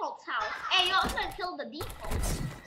default's house. Hey, yo, I'm gonna kill the default.